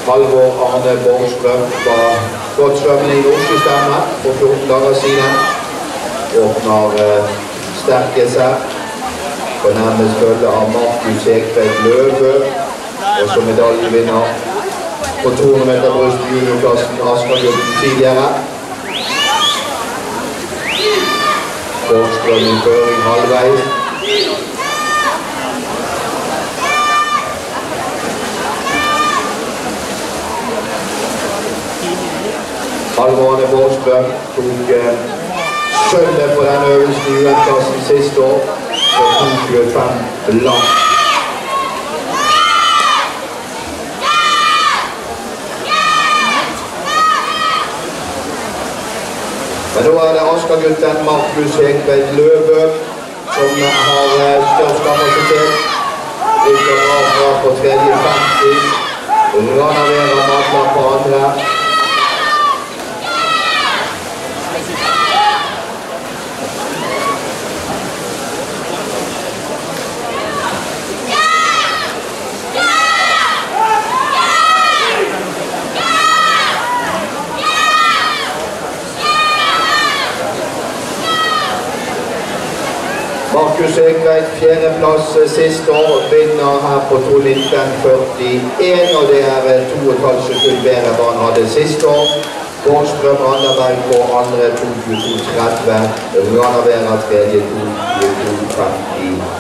Halvor Arne Borgstrøm var godt svømmende i norske stemme for 14 dager siden. Åpner sterke seg på nærmest følge av Markus Ekvedt Løve, også medaljevinner på 200 meter bryst i juniorklassen Asker-gutten tidligere. Borgstrøm i føring halvveis. Halvor Arne Borgstrøm tok sølvet på den øvelsen i UN-klassen siste år, og 2.25 langt. Men nå er det Asker-gutten Markus Ekvedt Løve som har størst kapasitet. Rykker bra på 3.50. Ranavera Matla på andre. Markus Ekvedt, fjerdeplass siste år, vinner her på 2.19,41, og det er 2,5 sekunder bedre enn han hadde siste år. Borgstrøm Randaberg på andre 2.22,30, Ranavera tredje 2.22,50.